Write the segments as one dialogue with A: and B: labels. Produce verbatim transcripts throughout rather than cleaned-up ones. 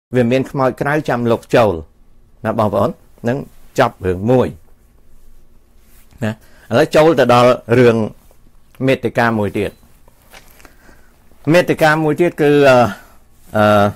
A: về miền mọi cái chăm lục châu là bảo vốn nâng chọc hưởng mùi nè lấy châu từ đó rừng Metica mùi tiệt Metica mùi tiệt cứ uh, uh,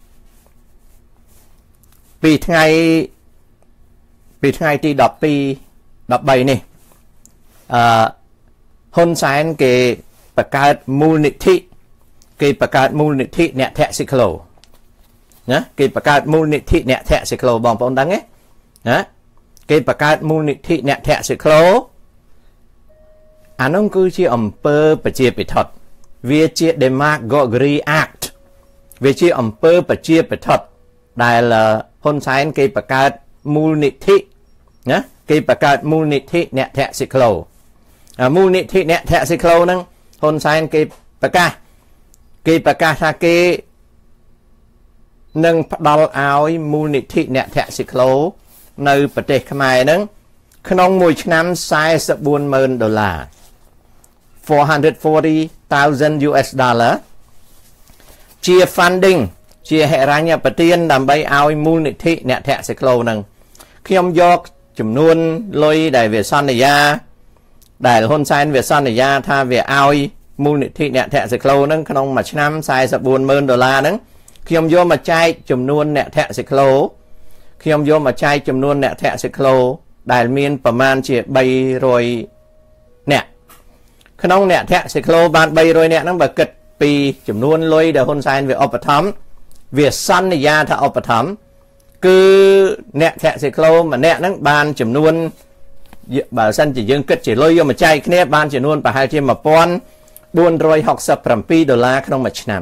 A: vì ngày vì ngày thì đọc vì đọc bài này uh, hôn sáng cái bạc cát mù nịch thị cái bạc cát mù nịch thị nẹ thẹ xích lô nhá cái bạc cát mù nịch thị nẹ thẹ xích lô bằng phong đắng ấy nhá cái bạc cát mù nịch thị nẹ thẹ xích lô anh ông cứ chỉ ẩm pơ bạch chia bạch thật vì chia demagogy act vì chia ẩm pơ bạch chia bạch thật đây là hôn sáng cái bạc cát mù nịch thị nhá cái bạc cát mù nịch thị nẹ thẹ xích lô mù nịch thị nẹ thẹ xích lô nâng hôn sáng cái bạc cát cái bạc cát là cái nâng đo áo mù nịch thị nẹ thẹ xích lô nơi bạc tê khám ai nâng khăn mùi năm sai sập buôn mơn đô la four hundred forty thousand U S dollar chia funding chia hệ ra nhà bạc tiên đàm bay áo mù nịch thị nẹ thẹ xích lô nâng khi ông dọc chùm nuôn lôi đại về son này ra đại hôn sáng về son này ra tha về áo mù nịch thị nẹ thẹ xích lô nâng khăn mà năm sai sập buôn mơn đô la nâng khi ông vô mà chai chùm nuôn nẹ thẹ xích lô khi ông vô mà chai chùm nuôn nẹ thẹ xích lô đại miênประมาณ chia bay rồi nè khăn ông nẹ thẹ xích lô bạn bay rồi nè nó bà kịch pi chùm nuôn lôi đại hôn sáng về ốp thấm về son này ra tha ốp thấm cứ nẹ thẹ xích lô mà nẹ nó ban chùm nuôn bà sân chỉ dương kịch chỉ lôi vô mà chai cái nè ban chỉ nuôn bà hai chia mà pon buôn rồi học sập trăm pi đô la khăn ông mà năm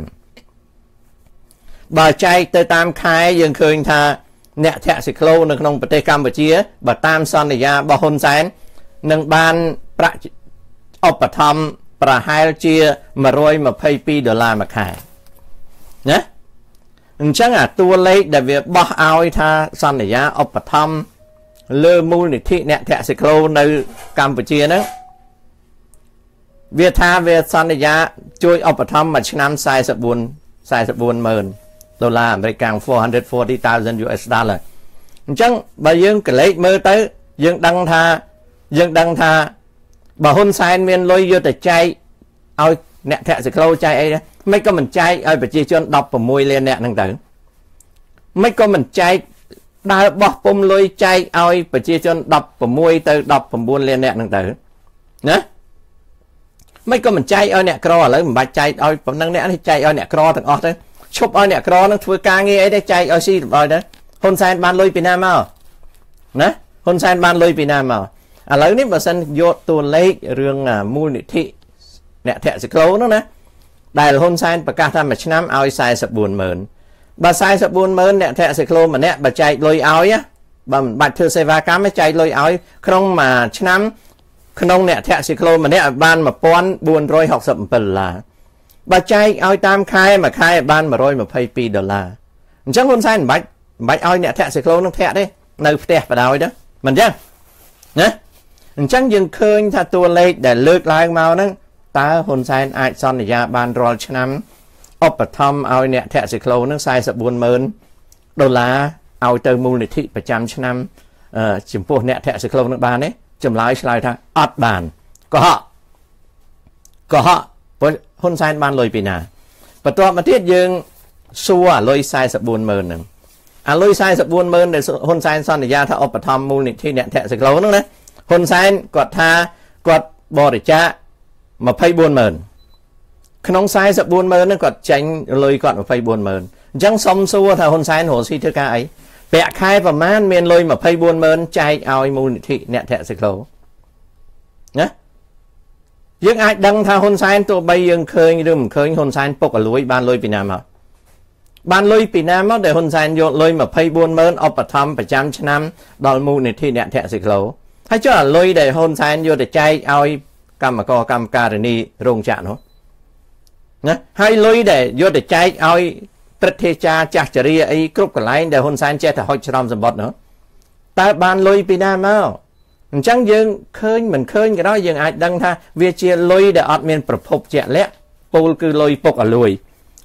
A: bà chay tới tam khai dương khơi tha nẹ thẹ xích lô nâng nông bật tê Campuchia bà tam son này ra bà hôn sáng nâng ban pra ốp thầm bà hai chia mà rồi mà pay pi đô la mà khai nhé chẳng à tua lấy để việc bỏ áo tha son này ra ốp thầm lơ mù nịch thị nẹ thẹ xích lô nơi Campuchia đó việc tha về son này ra chui ốp thầm mà năm sai sập buồn sai sập buồn mờn đô la American four hundred forty thousand U S dollar chẳng bà dương cái lấy mơ tới dương đăng tha dương đăng tha bà hôn sai miền lôi vô tới chay ôi nẹ thẹ xích lô chay ấy đó mấy có mình chay ơi bà chia cho đọc vào môi lên nẹ năng tử mấy có mình chay đa bọc bông lôi chay ôi bà chia cho đọc vào môi từ đọc vào buôn lên nẹ năng tử nhá mấy có mình chay ơi nẹ cro lấy mình bà chay ôi bà năng nẹ thì chay ơi nẹ cro thằng ọt đấy chụp ơi nè cro nó thưa ca nghe ấy đấy chạy ở xí rồi đó hôn san ban lôi Việt Nam mà nè hôn san ban lôi Việt Nam mà à lấy nít bà sân vô tuần lấy riêng à mua nị thị nè thẹ sẽ khấu nó nè đại là hôn san bà ca tham mà năm ao sai sập buồn mờn bà sai sập buồn mờn nè thẹ sẽ khấu mà nè bà chạy lôi áo á bà bạch thưa xe va cá mới chạy lôi áo không mà năm không nè thẹ sẽ khấu mà nè ban mà pon buồn rồi học sập bẩn là bà trai oi tam khai mà khai ban mà rồi mà pay pi đô la chẳng hôn sai bạch bạch oi nè thẹ xích lô nó thẹ đấy nơi tẹt vào đôi đó mình chứ nhé chẳng dừng khơi tha tua lê để lướt lại màu nó ta hôn sai ai son này ra ban rồi năm ốp thom oi nè thẹ xích lô nó sai sập buồn mơn đô la oi từ mù nịch thị bảy trăm năm chìm po nè thẹ xích lô nó ban đấy chìm lái slide tha ắt bàn có họ có họ hôn sai ban lôi pì nà vàตัวมาที่ยังซัวลอยทรายสบู่เมินหนึ่งอ่ะลอยทรายสบู่เมินในหนทรายซ่อนในยาถ้าเอาปฐมมูลนิธิเนี่ยแทะสกลนั่นนะหนทรายกดทากดบริจาคมาไพ่บุญเมินขนมทรายสบู่เมินนั่นกดเจงลอยกดมาไพ่บุญเมินจังสมซัวถ้าหนทรายหัวซีเท่าไก่แปะคายประมาณเมียนลอยมาไพ่บุญเมินใจเอามูลนิธิเนี่ยแทะสกลนะยังอาจดังท่าฮุนไซน์ตัวใบยังเคยหรือไม่เคยฮุนไซน์ปกลุยบ้านลุยปีนามบ้านลุยปีนามแต่ฮุนไซน์โยนลุยมาพายบุญเมินเอาปฐมประจำชนะดอลมูในที่เนี่ยแทะสิเขาให้เจ้าลุยแต่ฮุนไซน์โยนแต่ใจเอากรรมกรกรรมการณีโรงจ่าเนาะนะให้ลุยแต่โยนแต่ใจเอาประเทศจ่าจักรรีไอ้กรุ๊ปกันไล่แต่ฮุนไซน์เจ้าแต่หอยชรอมสมบัติเนาะแต่บ้านลุยปีนามาchẳng dương khơi mình khơi cái đó dương ai đăng tha việc chia lôi để ọt miềnประพบแจกและปูคือลอยปกอลอย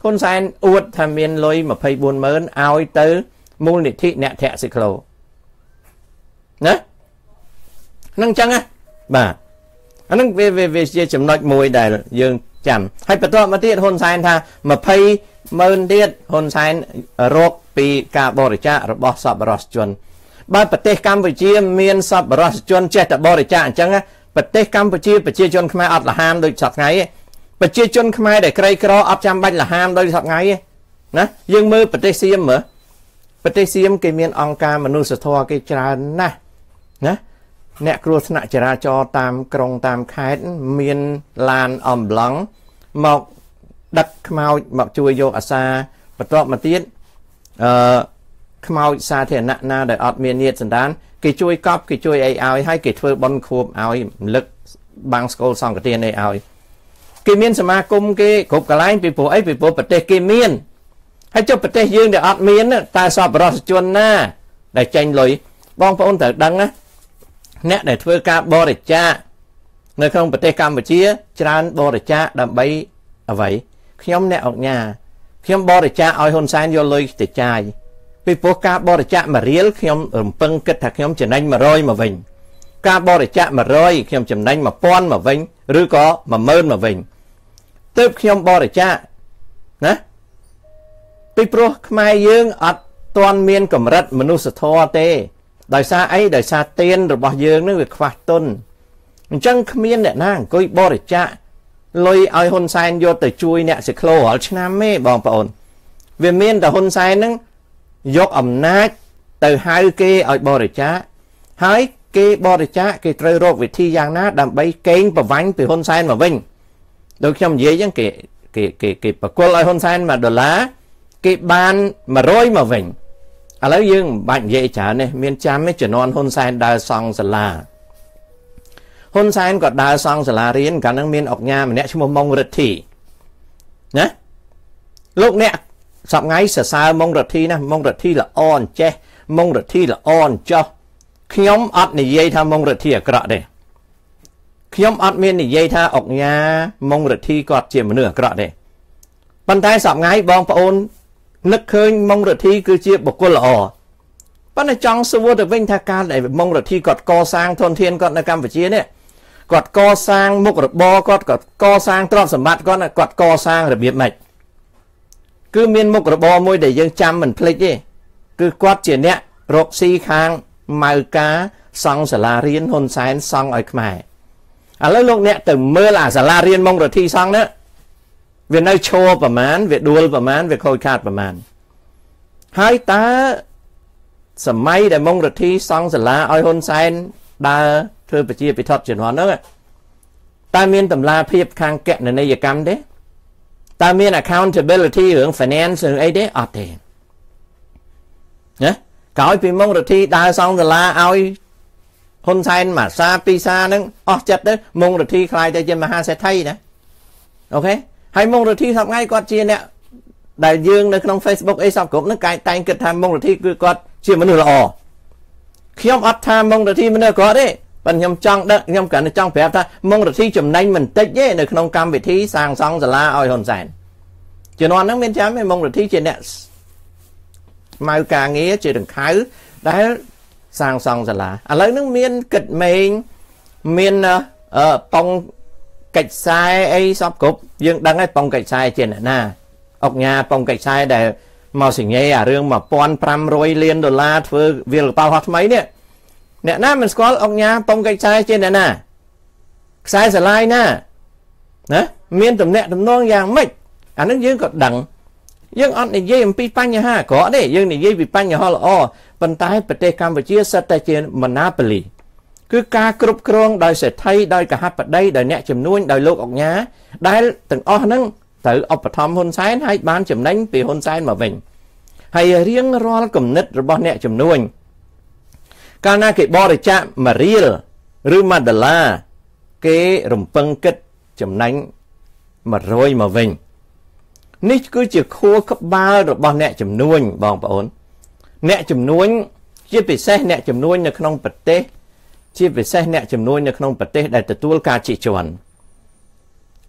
A: ហ៊ុនសែនអួតថាមានលុយម្ភៃបួនម៉ឺនឲ្យទៅមូលនិធិអ្នកធាក់ស៊ីក្លូណាហ្នឹងអញ្ចឹងណាបាទអាហ្នឹងវាវាជាចំណុចមួយដែលយើងចាំហើយបន្តមកទៀតហ៊ុនសែនថាម្ភៃម៉ឺនទៀតហ៊ុនសែនរកពីការបរិច្ចាគរបស់សប្បុរសជនបើប្រទេសកម្ពុជាមានសប្បុរសជនចេះតែបរិច្ចាគអញ្ចឹងប្រទេសកម្ពុជាប្រជាជនខ្មែរអត់លហាមដូចសប្តាហ៍ថ្ងៃទេប្រជាជនខ្មែរដែលក្រីក្រអត់ចាំបាច់លហាមដោយសប្តាហ៍ថ្ងៃទេណាយើងមើលប្រទេសសៀមមើលប្រទេសសៀមគេមានអង្គការមនុស្សធម៌គេច្រើនណាស់ណាអ្នកគ្រោះថ្នាក់ចរាចរណ៍តាមក្រុងតាមខេត្តមានឡានអំប្លង់មកដឹកខ្មោចមកជួយយកអាសាបន្ទាប់មកទៀតអឺខ្មោចសាធារណៈណាដែលអត់មានញាតិសន្តានគេជួយកប់គេជួយអីឲ្យហើយគេធ្វើបន់ខួបឲ្យរំលឹកបាំងស្គលសង្កទានអីឲ្យគេមានសមាគមគេគ្រប់កន្លែងពីព្រោះអីពីព្រោះប្រទេសគេមានហើយចុះប្រទេសយើងដែលអត់មានតើសប្បុរសជនណាដែលចេញលុយបងប្អូនត្រូវដឹងណាអ្នកដែលធ្វើការបរិច្ចាគនៅក្នុងប្រទេសកម្ពុជាច្រើនបរិច្ចាគដើម្បីអ្វីខ្ញុំអ្នកអង្គញាខ្ញុំបរិច្ចាគឲ្យហ៊ុនសែនយកលុយទៅចាយពីព្រោះការបរិច្ចាគមួយរៀលខ្ញុំរំពឹងគិតថាខ្ញុំចំណេញមួយរយមកវិញការបរិច្ចាគមួយរយខ្ញុំចំណេញមួយពាន់មកវិញឬក៏មួយម៉ឺនមកវិញទើបខ្ញុំបរិច្ចាគណាពីព្រោះខ្មែរយើងអត់ទាន់មានកម្រិតមនុស្សធម៌ទេដោយសារអីដោយសារទានរបស់យើងនឹងវាខ្វះទុនអញ្ចឹងគ្មានអ្នកណាអង្គុយបរិច្ចាគលុយឲ្យហ៊ុនសែនយកទៅជួយអ្នកសិក្លូរាល់ឆ្នាំទេបងប្អូនវាមានតែហ៊ុនសែននឹងយកអំណាចទៅហៅគេឲ្យបរិច្ចាគហើយគេបរិច្ចាគគេត្រូវរកវិធីយ៉ាងណាដើម្បីកេងប្រវ័ញ្ចពីហ៊ុនសែនមកវិញដូចខ្ញុំនិយាយអញ្ចឹងគេគេគេគេបកគលឲ្យហ៊ុនសែនមួយដុល្លារគេបានមួយរយមកវិញឥឡូវយើងមិនបាច់និយាយច្រើនទេមានចាំទេជំនាន់ហ៊ុនសែនដើរសង់សាលាហ៊ុនសែនក៏ដើរសង់សាលារៀនកាលហ្នឹងមានអង្គការម្នាក់ឈ្មោះម៉ុងរិទ្ធីណាលោកអ្នកសប្ងៃសរសើរម៉ុងរិទ្ធីណាម៉ុងរិទ្ធីល្អអញ្ចេះម៉ុងរិទ្ធីល្អអញ្ចោះខ្ញុំអត់និយាយថាម៉ុងរិទ្ធីអាក្រក់ទេខ្ញុំអត់មាននិយាយថាអង្គការម៉ុងរិទ្ធីគាត់ជាមនុស្សអាក្រក់ទេប៉ុន្តែសប្ងៃបងប្អូននឹកឃើញម៉ុងរិទ្ធីគឺជាបុគ្គលល្អប៉ុន្តែចង់សួរទៅវិញថាការដែលម៉ុងរិទ្ធីគាត់កសាងធនធានគាត់នៅកម្ពុជានេះគាត់កសាងមុខរបរគាត់គាត់កសាងទ្រព្យសម្បត្តិគាត់គាត់កសាងរបៀបម៉េចគឺមានមុខរបរមួយដែលយើងចាំមិនភ្លេចទេគឺគាត់ជាអ្នករកស៊ីខាងម៉ៅការសង់សាលារៀនហ៊ុនសែនសង់ឲ្យខ្មែរឥឡូវលោកអ្នកទៅមើលអាសាលារៀនម៉ុងរិទ្ធីសង់នោះវានៅឈរប្រមាណវាដួលប្រមាណវាខូចខាតប្រមាណហើយតើសម័យដែលម៉ុងរិទ្ធីសង់សាលាឲ្យហ៊ុនសែនដើរធ្វើប្រជាពិធជំនាន់នោះតើមានតម្លាភាពខាងគណនេយ្យកម្មទេតើមាន accountability រឿង finance ឬអីទេអត់ទេណាក្រោយពីម៉ុងរិទ្ធីដើរសង់សាលាឲ្យហ៊ុនសែនមួយសាពីរសាហ្នឹងអស់ចិត្តទៅម៉ុងរិទ្ធីខ្លាយទៅជាមហាសេដ្ឋីណាអូខេហើយម៉ុងរិទ្ធីសប្តាហ៍គាត់ជាអ្នកដែលយើងនៅក្នុង Facebook អីសពគ្រប់ហ្នឹងកាយតែងគិតថាម៉ុងរិទ្ធីគឺគាត់ជាមនុស្សល្អខ្ញុំអត់ថាម៉ុងរិទ្ធីមនុស្សគាត់ទេប៉ុន្តែខ្ញុំចង់ដឹកខ្ញុំគ្រាន់តែចង់ប្រាប់ថាម៉ុងរិទ្ធីចំណេញមិនតិចទេនៅក្នុងកម្មវិធីសាងសង់សាលាឲ្យហ៊ុនសែនជំនាន់ហ្នឹងមានចាំទេម៉ុងរិទ្ធីជាអ្នកម៉ៅការងារជាដង្ខៅដែលសាងសង់សាលាឥឡូវហ្នឹងមានគិតមេងមានអឺប៉ុងកិច្ចខ្សែអីសពគ្រប់យើងដឹងហើយប៉ុងកិច្ចខ្សែជាអ្នកណាអង្គញាប៉ុងកិច្ចខ្សែដែលមកសញ្ញេអារឿងmột nghìn năm trămលានដុល្លារធ្វើវាលកប៉ាល់ហោះថ្មីនេះអ្នកណាមិនស្គាល់អង្គញាប៉ុងកិច្ចខ្សែជាអ្នកណាខ្សែស្រឡាយណាណាមានតំណែងតំណងយ៉ាងម៉េចអានឹងយើងក៏ដឹងយើងអត់និយាយអំពីបញ្ហាអាក្រក់ទេយើងនិយាយពីបញ្ហាល្អប៉ុន្តែប្រទេសកម្ពុជាសិតតែជា monopoly គឺការគ្រប់គ្រងដោយសេដ្ឋីដោយកហបតីដោយអ្នកជំនួញដោយលោកអង្គញាដែលទាំងអស់ហ្នឹងត្រូវឧបត្ថម្ភហ៊ុនសែនហើយបានចំណេញពីហ៊ុនសែនមកវិញហើយរៀងរាល់គំនិតរបស់អ្នកជំនួញកាលណាគេបរិច្ចាគមួយរៀលឬមួយដុល្លារគេរំពឹងគិតចំណេញមួយរយមកវិញនេះគឺជាខួរក្បាលរបស់អ្នកជំនួញបងប្អូនអ្នកជំនួញជាពិសេសអ្នកជំនួញនៅក្នុងប្រទេសជាពិសេសអ្នកជំនួញនៅក្នុងប្រទេសដែលទទួលការជិះជាន់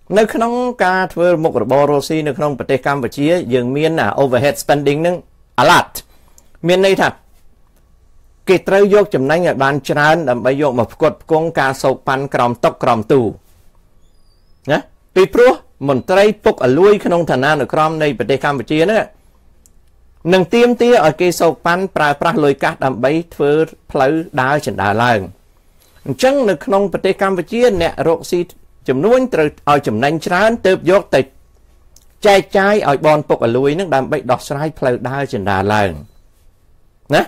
A: នៅក្នុងការធ្វើមុខរបររស់ស៊ីនៅក្នុងប្រទេសកម្ពុជាយើងមាន overhead spending នឹង a lot មានន័យថាគេត្រូវយកចំណេញឲ្យបានច្រើនដើម្បីយកមកផ្គត់ផ្គង់ការសោកប៉ាន់ក្រោមតុក្រោមទូណាពីព្រោះមន្ត្រីពុកអលួយក្នុងឋានានុក្រមនៃប្រទេសកម្ពុជាហ្នឹងនឹងទាមទារឲ្យគេសោកប៉ាន់ប្រើប្រាស់លុយកាសដើម្បីធ្វើផ្លូវដើរចណ្ដើរឡើងអញ្ចឹងនៅក្នុងប្រទេសកម្ពុជាអ្នករកស៊ីចំនួនត្រូវឲ្យចំណេញច្រើនទើបយកទៅចែកចាយឲ្យបនពុកអលួយហ្នឹងដើម្បីដោះស្រាយផ្លូវដើរចណ្ដើរឡើងណា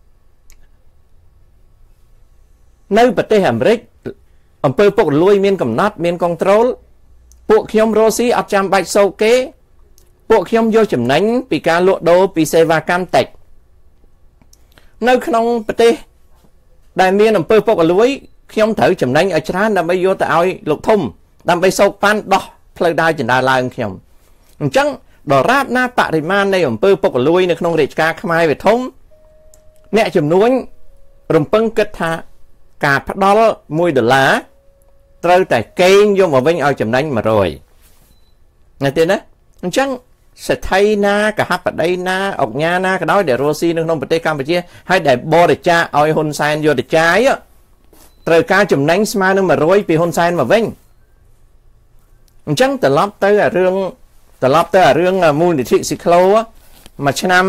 A: នៅប្រទេសអាមេរិកអំពើពុករលួយមានកំណត់មាន control ពួកខ្ញុំរស់ស៊ីអត់ចាំបាច់សោកគេពួកខ្ញុំយកចំណេញពីការលក់ដូរពីសេវាកម្មតិចនៅក្នុងប្រទេសដែលមានអំពើពុករលួយខ្ញុំត្រូវចំណេញឲ្យច្រើនដើម្បីយកទៅឲ្យលោកធំដើម្បីសោកប៉ាន់ដោះផ្លូវដើរចណ្ដើរឡើងខ្ញុំអញ្ចឹងដរាបណាបរិមាណនៃអំពើពុករលួយនៅក្នុងរាជការខ្មែរវាធំអ្នកចំនួនរំពឹងគិតថាការផ្ដល់មួយដុល្លារត្រូវតែកេងយកមកវិញឲ្យចំណេញ100ណាទេណាអញ្ចឹងសេដ្ឋីណាកហបតីណាអង្គញាណាក៏ដោយដែលរស់ស៊ីនៅក្នុងប្រទេសកម្ពុជាហើយដែលបរិច្ចាគឲ្យហ៊ុនសែនយកទៅចាយត្រូវការចំណេញស្មើនឹង100ពីហ៊ុនសែនមកវិញអញ្ចឹងត្រឡប់ទៅអារឿងត្រឡប់ទៅអារឿងមូលនិធិស៊ីក្លូមួយឆ្នាំ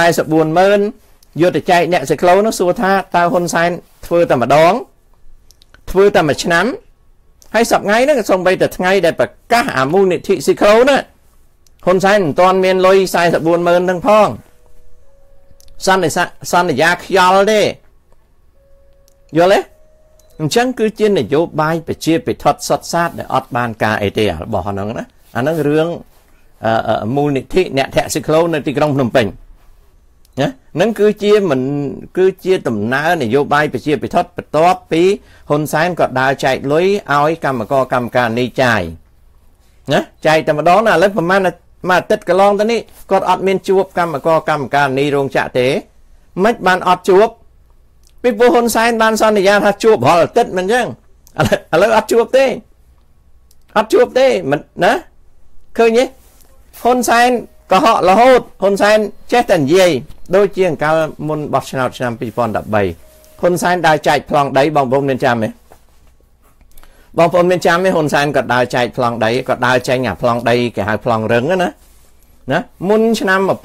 A: 44ម៉ឺនយកទៅចែកអ្នកស៊ីក្លូនោះសួរថាតើហ៊ុនសែនធ្វើតែម្ដងធ្វើតែមួយឆ្នាំហើយសប្តាហ៍ហ្នឹងសូម្បីតែថ្ងៃដែលប្រកាសអាមូលនិធិស៊ីក្លូណាហ៊ុនសែនមិនទាន់មានលុយ44ម៉ឺនហ្នឹងផងសន្និសសន្យាខ្យល់ទេយល់ទេអញ្ចឹងគឺជានយោបាយប្រជាពិធដ្ឋសុទ្ធសាធដែលអត់បានការអីទេរបស់ហ្នឹងណាអាហ្នឹងរឿងមូលនិធិអ្នកធាក់ស៊ីក្លូនៅទីក្រុងភ្នំពេញណានឹងគឺជាមិនគឺជាដំណើរនយោបាយប្រជាពិធដ្ឋបន្ទាប់ពីហ៊ុនសែនក៏ដើរចែកលុយឲ្យកម្មករកម្មការនេះចាយណាចែកតែម្ដងណាឥឡូវប្រហែលមួយអាទិត្យកន្លងទៅនេះគាត់អត់មានជួបកម្មករកម្មការនេះរោងចក្រទេមិនបានអត់ជួបពីព្រោះហ៊ុនសែនបានសន្យាថាជួបរាល់អាទិត្យមិនអញ្ចឹងឥឡូវអត់ជួបទេអត់ជួបទេមិនណាឃើញទេហ៊ុនសែនកុហករហូតហ៊ុនសែនចេះតែនិយាយដូចជាអង្កលមុនបោះឆ្នោតឆ្នាំ2013ហ៊ុនសែនដើរចែកប្លង់ដីបងប្អូនមានចាំទេបងប្អូនមានចាំទេហ៊ុនសែនក៏ដើរចែកប្លង់ដីក៏ដើរចែងអាប្លង់ដីគេហៅប្លង់រឹងណាណាមុនឆ្នាំ1900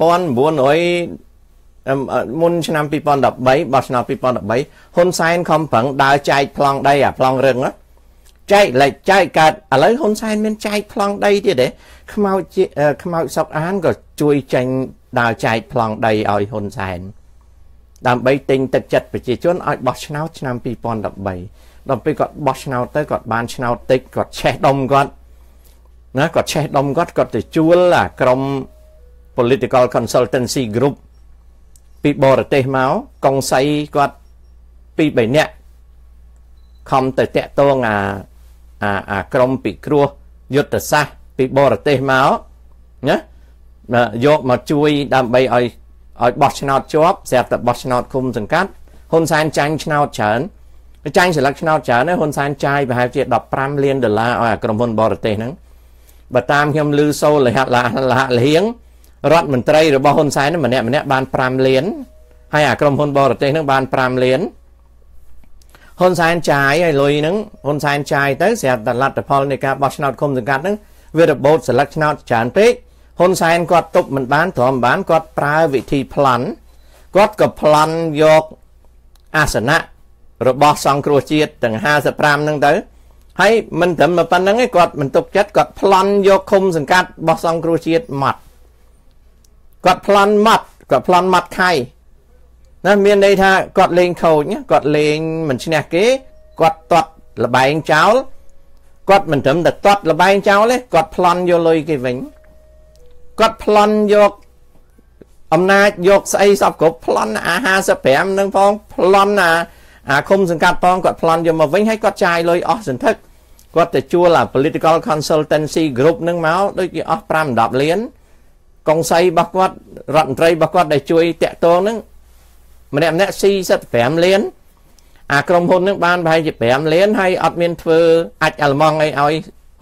A: មុនឆ្នាំ2013បោះឆ្នោត2013ហ៊ុនសែនខំប្រឹងដើរចែកប្លង់ដីអាប្លង់រឹងណាចែកលេខចែកកើតឥឡូវហ៊ុនសែនមានចែកប្លង់ដីទៀតទេខ្មោចខ្មោចសុកអានក៏ជួយចាញ់ដើរចែកប្លង់ដីឲ្យហ៊ុនសែនដើម្បីទិញទឹកចិត្តប្រជាជនឲ្យបោះឆ្នោតឆ្នាំ2013ដល់ពេលគាត់បោះឆ្នោតទៅគាត់បានឆ្នោតតិចគាត់ឆេះដុំគាត់ណាគាត់ឆេះដុំគាត់គាត់ទៅជួលអាក្រុម political consultancy group ពីបរទេសមកកុងសីគាត់ពីរបីនាក់ខំទៅតាក់ទងអាអាអាក្រុមពិគ្រោះយុទ្ធសាស្ត្រពីបរទេសមកណាយកមកជួយដើម្បីឲ្យឲ្យបោះឆ្នោតជាប់ស្រាប់តែបោះឆ្នោតគុំសង្កាត់ហ៊ុនសែនចាញ់ឆ្នោតច្រើនចាញ់ស្លឹកឆ្នោតច្រើនហើយហ៊ុនសែនចាយប្រហែលជា15លានដុល្លារឲ្យអាក្រុមហ៊ុនបរទេសហ្នឹងបើតាមខ្ញុំឮសូលហលហលហៀងរដ្ឋមន្ត្រីរបស់ហ៊ុនសែនម្នាក់ម្នាក់បាន5លានហើយអាក្រុមហ៊ុនបរទេសហ្នឹងបាន5លានហ៊ុនសែនចាយឲ្យលុយហ្នឹងហ៊ុនសែនចាយទៅស្រាប់តែលទ្ធផលនៃការបោះឆ្នោតគុំសង្កាត់ហ្នឹងវារបូតស្លឹកឆ្នោតច្រើនពេកហ៊ុនសែនគាត់ទប់មិនបានទ្រាំបានគាត់ប្រើវិធីប្លន់គាត់ក៏ប្លន់យកអាសនៈរបស់សង្គ្រោះជាតិទាំង55ហ្នឹងទៅហើយមិនត្រឹមប៉ុណ្្នឹងទេគាត់មិនទុកចិត្តគាត់ប្លន់យកឃុំសង្កាត់របស់សង្គ្រោះជាតិម៉ត់គាត់ប្លន់ម៉ត់គាត់ប្លន់ម៉ត់ខៃណាមានន័យថាគាត់លេងខូចគាត់លេងមិនឈ្នះគេគាត់ទាត់លបែងចោលគាត់មិនត្រឹមតែទាត់លបែងចោលទេគាត់ប្លន់យកលុយគេវិញគាត់ប្លន់យកអំណាចយកស្អីសពគ្រប់ប្លន់អា55នឹងផងប្លន់អាអាឃុំសង្កាត់ផងគាត់ប្លន់យកមកវិញហើយគាត់ចាយលុយអស់សន្ធឹកគាត់ទៅជួលអា political consultancy group នឹងមកដូចជាអស់5 10លានកុងសីរបស់គាត់រដ្ឋមន្ត្រីរបស់គាត់ដែលជួយតាក់ទងហ្នឹងម្នាក់ម្នាក់45លានអាក្រុមហ៊ុនហ្នឹងបានប្រហែលជា5លានហើយអត់មានធ្វើអាចអាល់ម៉ង់អីឲ្យ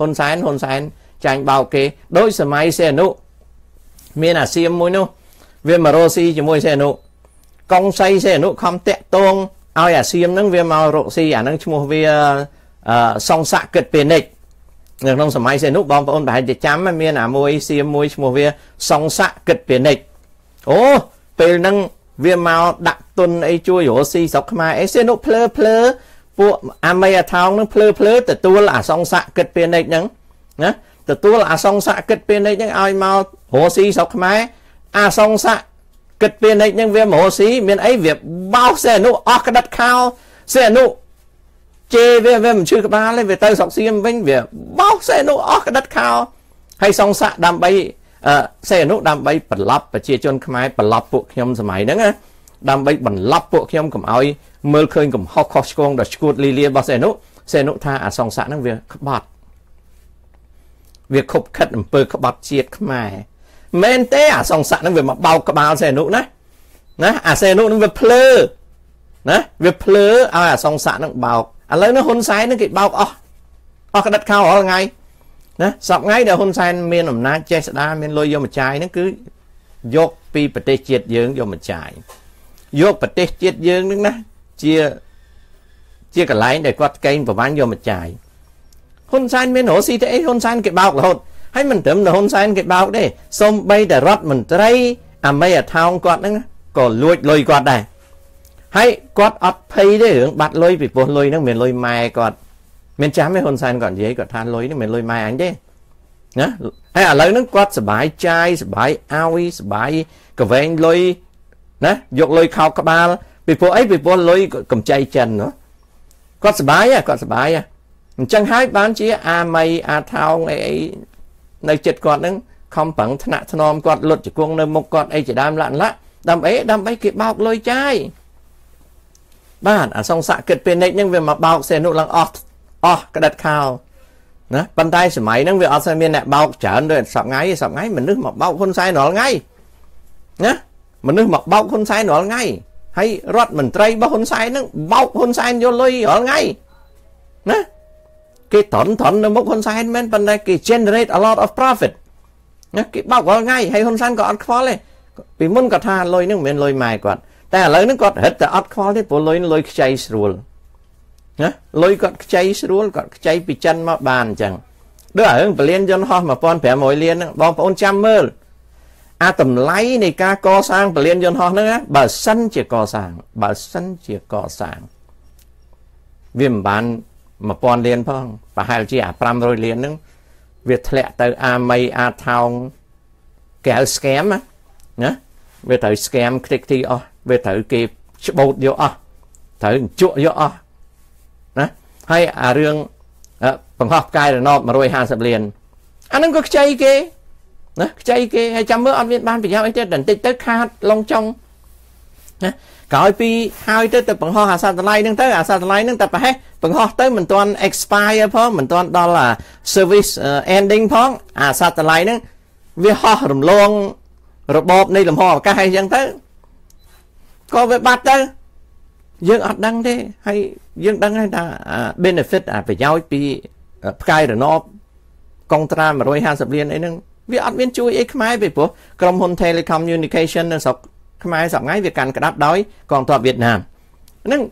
A: ហ៊ុនសែនហ៊ុនសែនចាញ់បោកគេដោយសម័យសេនុមានអាសៀមមួយនោះវាមករកស៊ីជាមួយសេនុកុងសៃសេនុខំតាក់តងឲ្យអាសៀមហ្នឹងវាមករកស៊ីអាហ្នឹងឈ្មោះវាសងស័កគិតពាណិជ្ជនៅក្នុងសម័យសេនុបងប្អូនប្រហែលជាចាំមានអាមួយសៀមមួយឈ្មោះវាសងស័កគិតពាណិជ្ជអូពេលហ្នឹងវាមកដាក់ទុនអីជួយរកស៊ីស្រុកខ្មែរអីសេនុភ្លើភ្លើពួកអាមេអាថោងហ្នឹងភ្លើភ្លើទទួលអាសងស័កគិតពាណិជ្ជហ្នឹងណាទទួលអាសងស័កគិតពាណិជ្ជហ្នឹងឲ្យមករកស៊ីស្រុកខ្មែរអាសងស័កគិតពាណិជ្ជហ្នឹងវាមករកស៊ីមានអីវាបោកសេនុអស់ក្តិតខោសេនុជេវាវាមិនឈឺក្បាលទេវាទៅស្រុកសៀមវិញវាបោកសេនុអស់ក្តិតខោហើយសងស័កដើម្បីអឺសេនុដើម្បីបន្លប់ប្រជាជនខ្មែរបន្លប់ពួកខ្ញុំសម័យហ្នឹងណាដើម្បីបន្លប់ពួកខ្ញុំកុំឲ្យមើលឃើញកំហុសខុសឆ្គងដល់ឈួតលីលារបស់សេនុសេនុថាអាសងស័កហ្នឹងវាក្បត់វាខົບខិតអំពើក្បត់ជាតិខ្មែរមែនទេអាសងស័កហ្នឹងវាមកបោកក្បាលសេនុណាណាអាសេនុហ្នឹងវាភ្លើណាវាភ្លើឲ្យអាសងស័កហ្នឹងបោកឥឡូវនេះហ៊ុនសែនហ្នឹងគេបោកអស់អស់ក្តិតខោរាល់ថ្ងៃណាសប្តាហ៍ថ្ងៃដែលហ៊ុនសែនមានអំណាចចេះស្ដាមានលុយយកមកចាយហ្នឹងគឺយកពីប្រទេសជាតិយើងយកមកចាយយកប្រទេសជាតិយើងហ្នឹងណាជាជាកន្លែងដែលគាត់កេងប្រវ័ញ្ចយកមកចាយហ៊ុនសែនមានរស់ស៊ីទៅអីហ៊ុនសែនគេបោករហូតហើយមិនត្រឹមតែហ៊ុនសែនគេបោកទេសូម្បីតែរដ្ឋមន្ត្រីអាមេអាថោងគាត់ហ្នឹងក៏លួចលុយគាត់ដែរហើយគាត់អត់ភ័យទេរឿងបាត់លុយពីព្រោះលុយហ្នឹងមានលុយម៉ែគាត់មានចាំទេហ៊ុនសែនគាត់និយាយគាត់ថាលុយហ្នឹងមានលុយម៉ែអញទេណាហើយឥឡូវហ្នឹងគាត់សបាយចាយសបាយឲ្យសបាយកវែងលុយណាយកលុយខោក្បាលពីព្រោះអីពីព្រោះលុយកម្ចីចិនណាគាត់សបាយគាត់សបាយអញ្ចឹងហើយបានជាអាមីអាថោងអីអីនៅចិត្តគាត់ហ្នឹងខំប្រឹងថ្នាក់ថ្នមគាត់លុតជង្គង់នៅមុខគាត់អីជាដើមឡាក់ឡាក់ដើម្បីដើម្បីគេបោកលុយចាយបាទអាសងស័កគិតពាណិជ្ជហ្នឹងវាមកបោកសេនុឡើងអស់អស់ក្តិតខោណាប៉ុន្តែសម័យហ្នឹងវាអត់ស្មានមានអ្នកបោកច្រើនដូចសប្ថ្ងៃសប្ថ្ងៃមនុស្សមកបោកហ៊ុនសែនរាល់ថ្ងៃណាមនុស្សមកបោកហ៊ុនសែនរាល់ថ្ងៃហើយរដ្ឋមន្ត្រីរបស់ហ៊ុនសែនហ្នឹងបោកហ៊ុនសែនយកលុយរាល់ថ្ងៃណាគេត្រន់ត្រន់នៅមុខហ៊ុនសែនមែនប៉ុន្តែគេ generate a lot of profit ណាគេបោករាល់ថ្ងៃហើយហ៊ុនសែនក៏អត់ខ្វល់ទេពីមុនគាត់ថាលុយហ្នឹងមិនមែនលុយម៉ែគាត់តែឥឡូវហ្នឹងគាត់រឹតតែអត់ខ្វល់ទេព្រោះលុយលុយខ្ចីស្រួលណាលុយគាត់ខ្ចីស្រួលគាត់ខ្ចីពីចិនមកបានអញ្ចឹងដូចរឿងពលានយន្តហោះmột nghìn năm trămលានហ្នឹងបងប្អូនចាំមើលអាតម្លៃនៃការកសាងពលានយន្តហោះហ្នឹងណាបើសិនជាកសាងបើសិនជាកសាងវាមិនបានmột nghìnលានផងប្រហែលជាអាfive hundredលានហ្នឹងវាធ្លាក់ទៅអាមីអាថោងគេហៅ scam ណាវាត្រូវ scam คลิกទីអស់វាត្រូវគេច្បូតយកអស់ត្រូវជក់យកអស់ណាហើយអារឿងបង្ហោះផ្កាយរណបone hundred fiftyលានអាហ្នឹងក៏ខ្ចីគេណាខ្ចីគេហើយចាំមើលអត់មានបានប្រយោជន៍អីទេបន្តិចទៅខាតឡុងចុងណាក្រោយពីហើយទៅទៅបង្ហោះអាសាតឡៃហ្នឹងទៅអាសាតឡៃហ្នឹងតែប្រហែលបង្ហោះទៅមិនទាន់ expire ផងមិនទាន់ដល់អា service ending ផងអាសាតឡៃហ្នឹងវាហោះរំលងរបបនៃលំហអាកាសអីចឹងទៅក៏វាបាត់ទៅយើងអត់ដឹងទេហើយយើងដឹងហើយថា benefit អាប្រយោជន៍ពីផ្កាយរណបកុងត្រាone hundred fiftyលានអីហ្នឹងវាអត់មានជួយអីខ្មែរពីព្រោះក្រុមហ៊ុន telecommunication នៅស្រុកខ្មែរសប្តាហ៍វាកាន់ក្តាប់ដោយកងទ័ពវៀតណាមហ្នឹង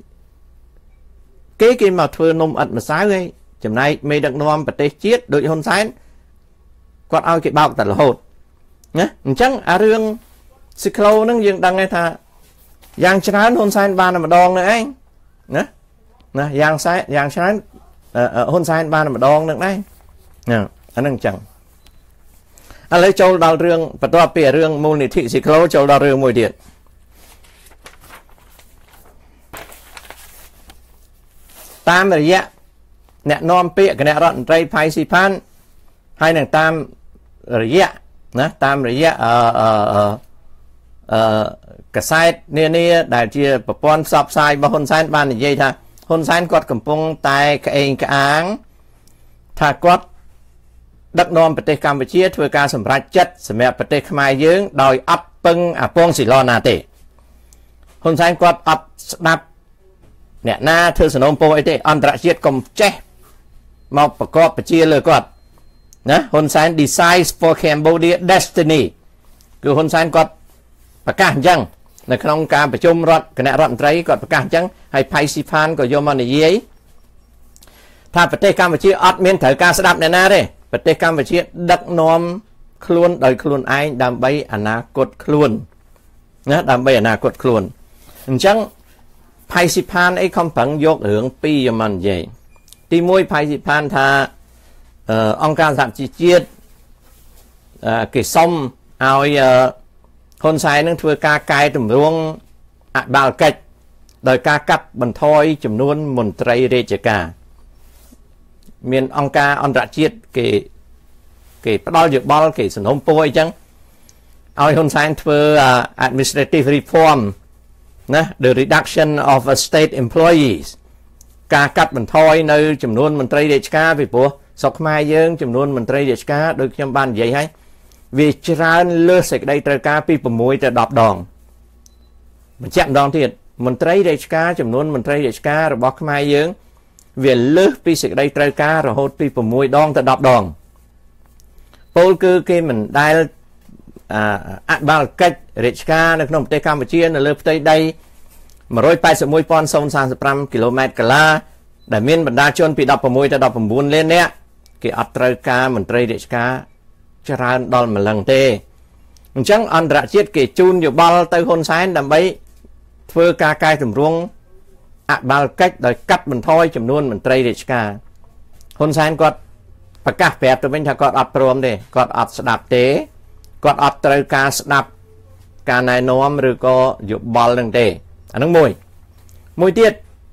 A: គេគេមកធ្វើនំអិតម្សៅហើយចំណែកមេដឹកនាំប្រទេសជាតិដូចហ៊ុនសែនគាត់ឲ្យគេបោកតែរហូតណាអញ្ចឹងអារឿងស៊ីក្លូហ្នឹងយើងដឹងហើយថាយ៉ាងច្រើនហ៊ុនសែនបានតែម្ដងnữaឯងណាណាយ៉ាងសែយ៉ាងច្រើនហ៊ុនសែនបានតែម្ដងនឹងដែរណាអាហ្នឹងអញ្ចឹងឥឡូវចូលដល់រឿងបន្ទាប់ពីរឿងមូលនិធិស៊ីក្លូចូលដល់រឿងមួយទៀតតាមរយៈអ្នកនាំពាក្យគណៈរដ្ឋមន្ត្រីផៃស៊ីផានហើយនឹងតាមរយៈណាតាមរយៈអឺអឺអឺកសែតនានាដែលជាប្រព័ន្ធផ្សព្វផ្សាយរបស់ហ៊ុនសែនបាននិយាយថាហ៊ុនសែនគាត់កំពុងតែក្អេងក្អាងថាគាត់ដឹកនាំប្រទេសកម្ពុជាធ្វើការសម្រេចចិត្តសម្រាប់ប្រទេសខ្មែរយើងដោយអត់ពឹងអាពងស៊ីឡណាទេហ៊ុនសែនគាត់អត់ស្ដាប់អ្នកណាធ្វើសំណូមពរអីទេអន្តរជាតិកុំចេះមកប្រកបប្រជាលើគាត់ណាហ៊ុនសែន decides for Cambodia destiny គឺហ៊ុនសែនគាត់ប្រកាសអញ្ចឹងនៅក្នុងការប្រជុំរដ្ឋគណៈរដ្ឋមន្ត្រីគាត់ប្រកាសអញ្ចឹងហើយផៃស៊ីផានក៏យកមកនិយាយថាប្រទេសកម្ពុជាអត់មានត្រូវការស្ដាប់អ្នកណាទេប្រទេសកម្ពុជាដឹកនាំខ្លួនដោយខ្លួនឯងដើម្បីអនាគតខ្លួនណាដើម្បីអនាគតខ្លួនអញ្ចឹងផៃស៊ីផានអីខំប្រឹងយករឿងពីរមកនិយាយទីមួយផៃស៊ីផានថាអង្គការសហជីវជាតិគេសុំឲ្យហ៊ុនសែននឹងធ្វើការកែតម្រង់អបាលកិច្ចដោយការកាត់បន្ថយចំនួនមន្ត្រីរាជការមានអង្គការអន្តរជាតិគេគេផ្ដល់យោបល់គេសំណូមពរអីចឹងឲ្យហ៊ុនសែនធ្វើ administrative reform ណា the reduction of state employees ការកាត់បន្ថយនៅចំនួនមន្ត្រីរាជការពីព្រោះស្រុកខ្មែរយើងចំនួនមន្ត្រីរាជការដោយខ្ញុំបាននិយាយហើយវាច្រើនលើសសេចក្តីត្រូវការពី6ទៅ10ដងបញ្ជាក់ម្ដងទៀតមន្ត្រីរាជការចំនួនមន្ត្រីរាជការរបស់ខ្មែរយើងវាលើសពីសេចក្តីត្រូវការរហូតពី6ដងទៅ10ដងពលគឺគេមិនដែលអបាលកិច្ចរាជការនៅក្នុងប្រទេសកម្ពុជានៅលើផ្ទៃដីone hundred eighty-one thousand thirty-fiveគីឡូម៉ែត្រកាឡាដែលមានបណ្ដាជនពី16ទៅ19លាននាក់គេអត់ត្រូវការមន្ត្រីរាជការច្រើនដល់ម្លឹងទេអញ្ចឹងអន្តរជាតិគេជូនយោបល់ទៅហ៊ុនសែនដើម្បីធ្វើការកែតម្រង់អបាលកិច្ចដោយកាត់បន្ថយចំនួនមន្ត្រីរាជការហ៊ុនសែនគាត់ប្រកាសប្រាប់ទៅវិញថាគាត់អត់ព្រមទេគាត់អត់ស្ដាប់ទេគាត់អត់ត្រូវការស្ដាប់ការណែនាំឬក៏យោបល់នឹងទេអានឹងមួយមួយទៀត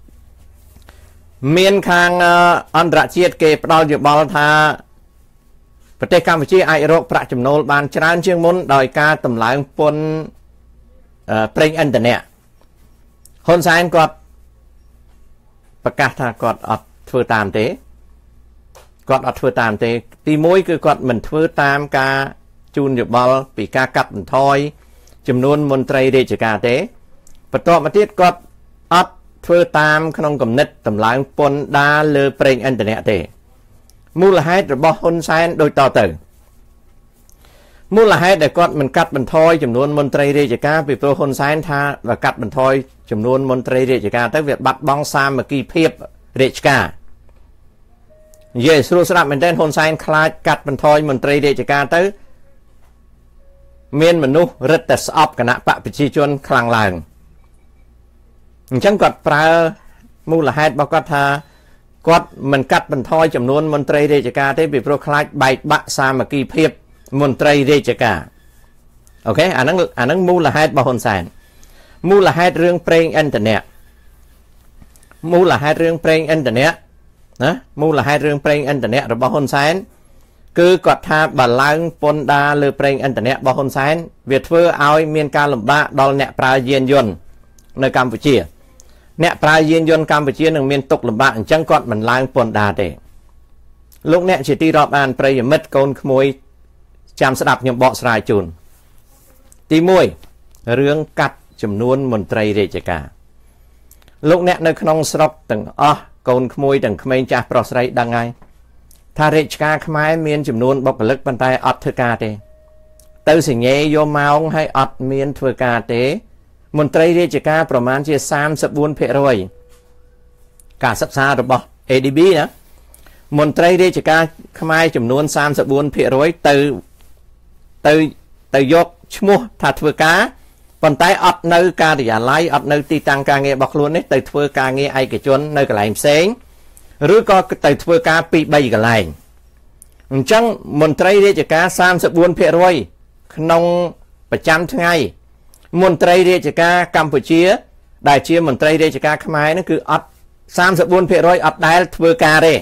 A: មានខាងអន្តរជាតិគេផ្ដល់យោបល់ថាប្រទេសកម្ពុជាអាចរកប្រាក់ចំណូលបានច្រើនជាងមុនដោយការតម្លើងពន្ធប្រេងឥន្ធនៈហ៊ុនសែនគាត់ប្រកាសថាគាត់អត់ធ្វើតាមទេគាត់អត់ធ្វើតាមទេទីមួយគឺគាត់មិនធ្វើតាមការជូនយោបល់ពីការកាត់បន្ថយចំនួនមន្ត្រីរាជការទេបន្ទាប់មកទៀតគាត់អត់ធ្វើតាមក្នុងគំនិតតម្លើងពន្ធដារលើប្រេងឥន្ធនៈទេមូលហេតុរបស់ហ៊ុនសែនដូចតទៅមូលហេតុដែលគាត់មិនកាត់បន្ថយចំនួនមន្ត្រីរាជការពីព្រោះហ៊ុនសែនថាបើកាត់បន្ថយចំនួនមន្ត្រីរាជការទៅវាបាត់បង់សាមគ្គីភាពរាជការនិយាយស្រួលស្ដាប់មែនទែនហ៊ុនសែនខ្លាចកាត់បន្ថយមន្ត្រីរាជការទៅមានមនុស្សរឹតតែស្អប់គណៈបកប្រជាជនខ្លាំងឡើងអញ្ចឹងគាត់ប្រើមូលហេតុរបស់គាត់ថាគាត់មិនកាត់បន្ថយចំនួនមន្ត្រីរាជការទេពីព្រោះខ្លាចបែកបាក់សាមគ្គីភាពមន្ត្រីរាជការអូខេអាហ្នឹងអាហ្នឹងមូលហេតុរបស់ហ៊ុនសែនមូលហេតុរឿងប្រេងឥន្ធនៈមូលហេតុរឿងប្រេងឥន្ធនៈណាមូលហេតុរឿងប្រេងឥន្ធនៈរបស់ហ៊ុនសែនគឺគាត់ថាបើឡើងពន្ធដារលើប្រេងឥន្ធនៈរបស់ហ៊ុនសែនវាធ្វើឲ្យមានការលំបាកដល់អ្នកប្រើយានយន្តនៅកម្ពុជាអ្នកប្រើយានយន្តកម្ពុជានឹងមានទុក្ខលំបាកអញ្ចឹងគាត់មិនឡើងពន្ធដារទេលោកអ្នកជាទីរាប់អានប្រិយមិត្តកូនក្មួយចាំស្ដាប់ខ្ញុំបកស្រាយជូនទីមួយរឿងកាត់ចំនួនមន្ត្រីរាជការលោកអ្នកនៅក្នុងស្រុកទាំងអស់កូនក្មួយទាំងក្មេងចាស់ប្រុសស្រីដឹងហើយថារាជការខ្មែរមានចំនួនបុគ្គលិកប៉ុន្តែអត់ធ្វើការទេទៅសញ្ញេយកម៉ោងហើយអត់មានធ្វើការទេមន្ត្រីរាជការប្រមាណជាthirty-four percentការសិក្សារបស់ A D B ណាមន្ត្រីរាជការខ្មែរចំនួនthirty-four percentទៅទៅទៅយកឈ្មោះថាធ្វើការប៉ុន្តែអត់នៅការិយាល័យអត់នៅទីតាំងការងាររបស់ខ្លួននេះទៅធ្វើការងារឯកជននៅកន្លែងផ្សេងឬក៏ទៅធ្វើការពីរបីកន្លែងអញ្ចឹងមន្ត្រីរាជការthirty-four percentក្នុងប្រចាំថ្ងៃមន្ត្រីរាជការកម្ពុជាដែលជាមន្ត្រីរាជការខ្មែរនោះគឺអត់thirty-four percentអត់ដែលធ្វើការទេ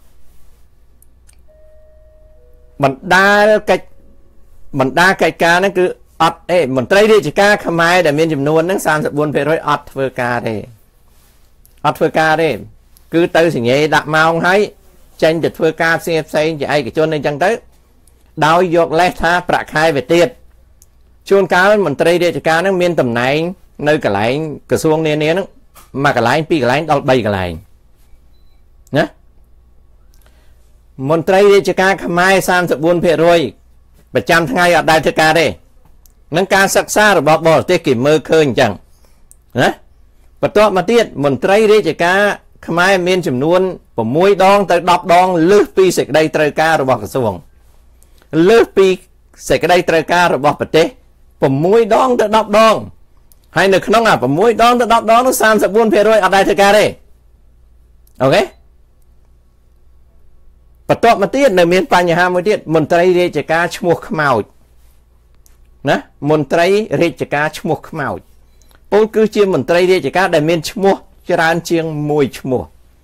A: បណ្ដាកិច្ចបណ្ដាកិច្ចការហ្នឹងគឺអត់ទេមន្ត្រីរាជការខ្មែរដែលមានចំនួនហ្នឹងthirty-four percentអត់ធ្វើការទេអត់ធ្វើការទេគឺទៅសញ្ញេដាក់ម៉ោងហើយចេញទៅធ្វើការផ្សេងផ្សេងជាឯកជនអីចឹងទៅដោយយកលេសថាប្រាក់ខែវាទៀតជួនកាលមន្ត្រីរាជការហ្នឹងមានតំណែងនៅកន្លែងក្រសួងនានាហ្នឹងមួយកន្លែងពីរកន្លែងដល់បីកន្លែងណាមន្ត្រីរាជការខ្មែរសាមសិបបួនភាគរយប្រចាំថ្ងៃអត់ដែលធ្វើការទេនឹងការសិក្សារបស់បរទេសគេមើលឃើញអញ្ចឹងណាបន្ទាប់មកទៀតមន្ត្រីរាជការខ្មែរមានចំនួន6ដងទៅ10ដងលើសពីសេចក្តីត្រូវការរបស់ក្រសួងលើសពីសេចក្តីត្រូវការរបស់ប្រទេស6ដងទៅ10ដងហើយនៅក្នុងអា6ដងទៅ10ដងនោះសាមសិបបួនភាគរយអត់ដែលធ្វើការទេអូខេបន្ទាប់មកទៀតនៅមានបញ្ហាមួយទៀតមន្ត្រីរាជការឈ្មោះខ្មោចណាមន្ត្រីរាជការឈ្មោះខ្មោចពលគឺជាមន្ត្រីរាជការដែលមានឈ្មោះច្រើនជាងមួយឈ្មោះ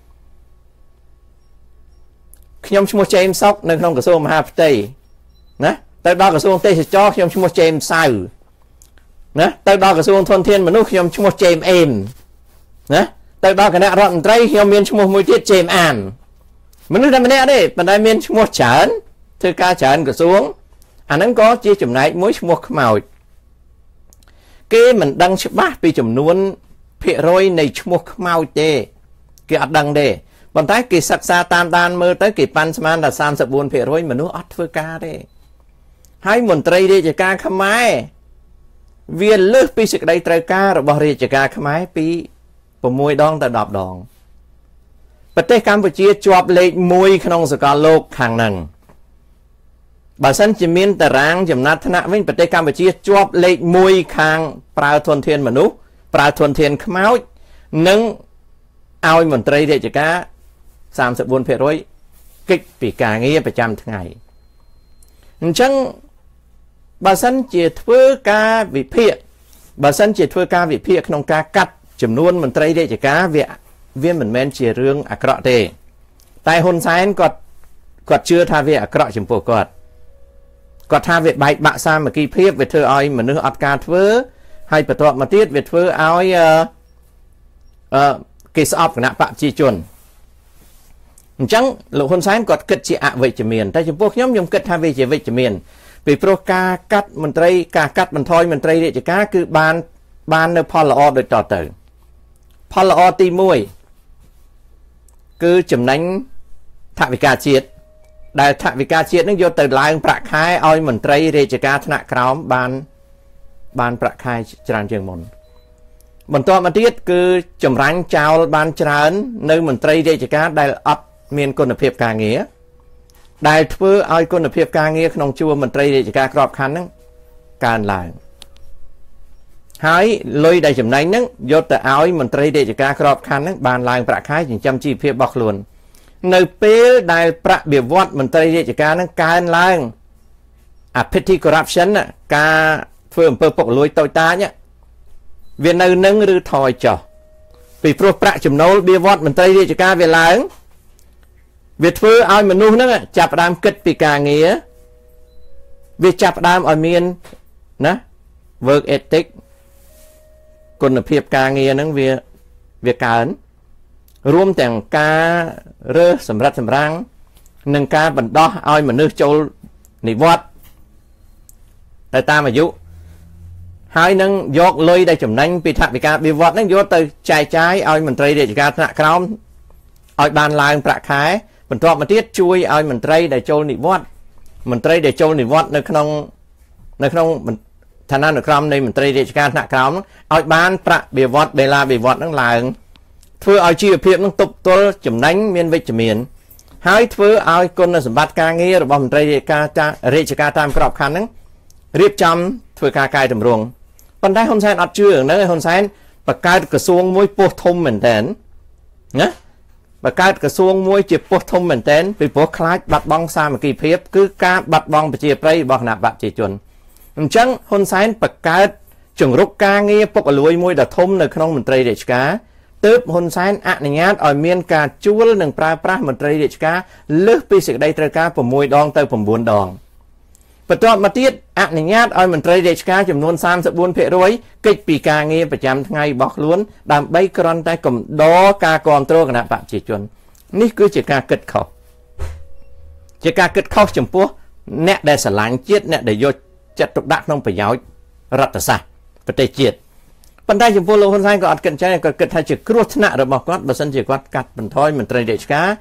A: ខ្ញុំឈ្មោះជេមសុកនៅក្នុងក្រសួងមហាផ្ទៃណាទៅដល់ក្រសួងទេសចរខ្ញុំឈ្មោះជេមសៅណាទៅដល់ក្រសួងធនធានមនុស្សខ្ញុំឈ្មោះជេមអេមណាទៅដល់គណៈរដ្ឋមន្ត្រីខ្ញុំមានឈ្មោះមួយទៀតជេមអានមនុស្សតែម្នាក់ទេប៉ុន្តែមានឈ្មោះច្រើនធ្វើការច្រើនក្រសួងអាហ្នឹងក៏ជាចំណែកមួយឈ្មោះខ្មោចគេមិនដឹងច្បាស់ពីចំនួនភាគរយនៃឈ្មោះខ្មោចទេគេអត់ដឹងទេប៉ុន្តែគេសិក្សាតាមដានមើលទៅគេប៉ាន់ស្មានថាសាមសិបបួនភាគរយមនុស្សអត់ធ្វើការទេហើយមន្ត្រីរាជការខ្មែរវាលើសពីសេចក្តីត្រូវការរបស់រាជការខ្មែរពី6ដងទៅ10ដងប្រទេសកម្ពុជាជាប់លេខមួយក្នុងសកលលោកខាងហ្នឹងបើសិនជាមានតារាងចំណាត់ថ្នាក់វិញប្រទេសកម្ពុជាជាប់លេខមួយខាងប្រើធនធានមនុស្សប្រើធនធានខ្មោចនិងឲ្យមន្ត្រីរាជការសាមសិបបួនភាគរយកិច្ចពីការងារប្រចាំថ្ងៃអញ្ចឹងបើសិនជាធ្វើការវិភាគបើសិនជាធ្វើការវិភាគក្នុងការកាត់ចំនួនមន្ត្រីរាជការវាវាមិនមែនជារឿងអាក្រក់ទេតែហ៊ុនសែនគាត់គាត់ជឿថាវាអាក្រក់ចំពោះគាត់គាត់ថាវាបែកបាក់សាមគ្គីភាពវាធ្វើឲ្យមនុស្សអត់ការធ្វើហើយបន្ទាប់មកទៀតវាធ្វើឲ្យអឺអឺគេស្អប់គណៈបកប្រជាជនអញ្ចឹងលោកហ៊ុនសែនគាត់គិតជាអវិជ្ជមានតែចំពោះខ្ញុំខ្ញុំគិតថាវាជាវិជ្ជមានពីព្រោះការកាត់មន្ត្រីការកាត់បន្ថយមន្ត្រីរាជការគឺបានបាននៅផលល្អដូចតទៅផលល្អទីមួយគឺចំណេញថវិកាជាតិដែលថវិកាជាតិនឹងយកទៅឡើងប្រាក់ខែឲ្យមន្ត្រីរាជការថ្នាក់ក្រោមបានបានប្រាក់ខែច្រើនជាងមុនបន្ទាប់មកទៀតគឺចម្រាញ់ចោលបានច្រើននៅមន្ត្រីរាជការដែលអត់មានគុណភាពការងារដែលធ្វើឲ្យគុណភាពការងារក្នុងជួរមន្ត្រីរាជការក្របខ័ណ្ឌហ្នឹងកើនឡើងហើយលុយដែលចំណេញហ្នឹងយកទៅឲ្យមន្ត្រីរាជការក្របខ័ណ្ឌហ្នឹងបានឡើងប្រាក់ខែចិញ្ចឹមជីវភាពរបស់ខ្លួននៅពេលដែលប្រាក់បៀវត្សមន្ត្រីរាជការហ្នឹងកើនឡើងអា petty corruption ការធ្វើអំពើពុករលួយតូចតាចវានៅនឹងឬថយចុះពីព្រោះប្រាក់ចំណូលបៀវត្សមន្ត្រីរាជការវាឡើងវាធ្វើឲ្យមនុស្សហ្នឹងចាប់ផ្ដើមគិតពីការងារវាចាប់ផ្ដើមឲ្យមានណា work ethic គុណភាពការងារហ្នឹងវាវាកើនរួមទាំងការរើសសម្រិតសម្រាំងនិងការបណ្ដោះឲ្យមនុស្សចូលនិវត្តន៍ទៅតាមអាយុហើយនឹងយកលុយដែលចំណេញពីថវិកាបៀវត្សហ្នឹងយកទៅចែកចាយឲ្យមន្ត្រីរាជការថ្នាក់ក្រោមឲ្យបានឡើងប្រាក់ខែបន្ទាប់មកទៀតជួយឲ្យមន្ត្រីដែលចូលនិវត្តន៍មន្ត្រីដែលចូលនិវត្តន៍នៅក្នុងនៅក្នុងឋានានុក្រមនៃមន្ត្រីរាជការថ្នាក់ក្រោមឲ្យបានប្រាក់បៀវត្សបេឡាបៀវត្សហ្នឹងឡើងធ្វើឲ្យជីវភាពនឹងទប់ទល់ចំណេញមានវិជ្ជមានហើយធ្វើឲ្យគុណសម្បត្តិការងាររបស់មន្ត្រីរាជការរាជការតាមក្របខ័ណ្ឌហ្នឹងរៀបចំធ្វើការកែតម្រង់ប៉ុន្តែហ៊ុនសែនអត់ជឿហ្នឹងហ៊ុនសែនបង្កើតក្រសួងមួយពោះធំមែនតើណាបង្កើតក្រសួងមួយជាពោះធំមែនតើពីព្រោះខ្លាចបាត់បង់សាមគ្គីភាពគឺការបាត់បង់ប្រជាប្រិយរបស់គណៈបកប្រជាជនអញ្ចឹងហ៊ុនសែនបង្កើតជង្រុកការងារពុករលួយមួយដ៏ធំនៅក្នុងមន្ត្រីរាជការទើបហ៊ុនសែនអនុញ្ញាតឲ្យមានការជួលនិងប្រើប្រាស់មន្ត្រីរាជការលើសពីសេចក្តីត្រូវការ6ដងទៅ9ដងបន្ទាប់មកទៀតអនុញ្ញាតឲ្យមន្ត្រីរាជការចំនួនសាមសិបបួនភាគរយកិច្ចពីការងារប្រចាំថ្ងៃរបស់ខ្លួនដើម្បីគ្រាន់តែកំដរការគ្រប់គ្រងគណៈបកប្រជាជននេះគឺជាការគិតខុសជាការគិតខុសចំពោះអ្នកដែលស្រឡាញ់ជាតិអ្នកដែលយកចិត្តទុកដាក់ក្នុងប្រយោជន៍រដ្ឋសាស្ត្រប្រទេសជាតិប៉ុន្តែចំពោះលោកហ៊ុនសែនក៏អត់គិតចឹងគាត់គិតថាជាគ្រោះថ្នាក់របស់គាត់បើសិនជាគាត់កាត់បន្ថយមន្ត្រីរាជការ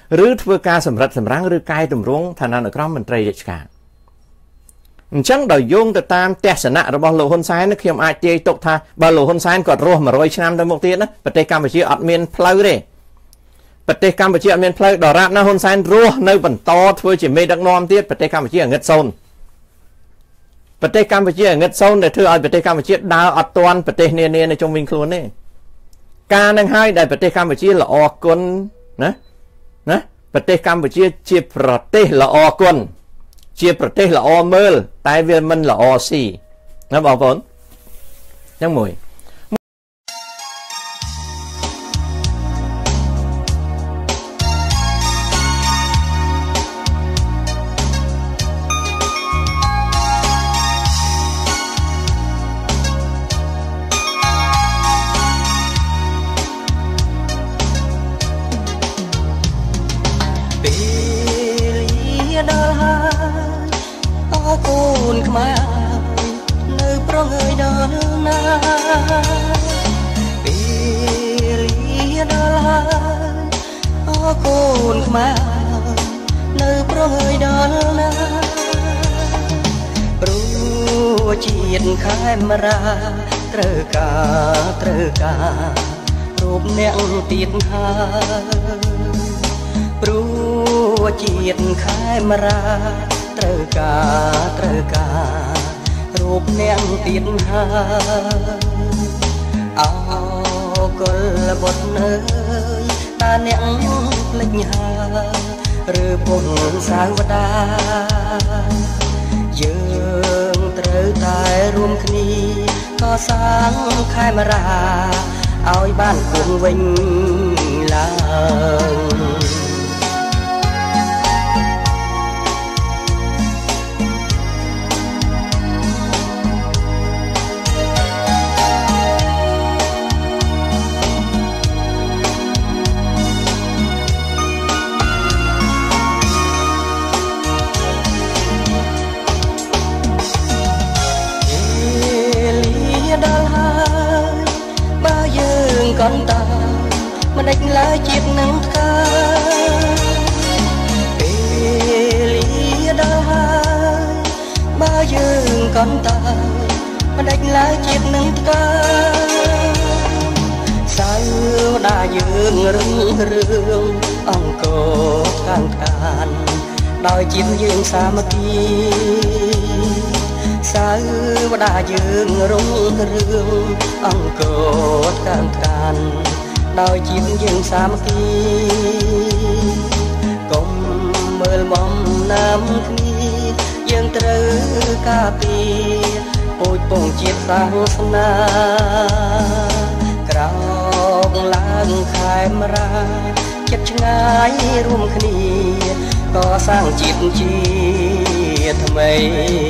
A: ឬធ្វើការសម្រិតសម្រាំងឬកែតម្រង់ឋានានុក្រមមន្ត្រីរាជការអញ្ចឹងដោយយោងទៅតាមទស្សនៈរបស់លោកហ៊ុនសែនខ្ញុំអាចទាយទុកថាបើលោកហ៊ុនសែនគាត់រស់100ឆ្នាំទៅមុខទៀតណាប្រទេសកម្ពុជាអត់មានផ្លូវទេប្រទេសកម្ពុជាអត់មានផ្លូវដរាបណាហ៊ុនសែនរស់នៅបន្តធ្វើជាមេដឹកនាំទៀតប្រទេសកម្ពុជាងឹតសូន្យប្រទេសកម្ពុជាងឹតសូន្យដែលធ្វើឲ្យប្រទេសកម្ពុជាដើរអត់ទាន់ប្រទេសនានានៅជុំវិញខ្លួនទេការនឹងហើយដែលប្រទេសកម្ពុជាល្អគុណណាណាប្រទេសកម្ពុជាជាប្រទេសល្អគុណជាប្រទេសល្អមើលតែវាមិនល្អស៊ីណាបងប្អូនយ៉ាងមួយជាតិខេមរាត្រូវការត្រូវការរូបអ្នកទៀតហើយព្រោះជាតិខេមរាត្រូវការត្រូវការរូបអ្នកទៀតហើយអោគុលបុត្រនៅតាអ្នកភ្លេចហើយឬពុនសាវតាយើងត្រូវតែរួមគ្នាកសាងខេមរាឲ្យបានគង់វិញឡើងកូនតើមិនដេចឡើយជាតិនឹងថ្កើពេលលាដល់ហើយបើយើងកូនតើមិនដេចឡើយជាតិនឹងថ្កើសៅដាយើងរឹងរឿងអង្គខាងខានដោយជាតិយើងសាមគ្គីសៅដាយើងរងរឿងអង្គខាងខានដោយជាតិយើងសាមគ្គីកុំមើលបំណាំគ្នាយើងត្រូវការពារពូជពងជាតិសាសនាក្រោកឡើងខេមរាចិត្តឆ្ងាយរួមគ្នាកសាងជាតិជាថ្មី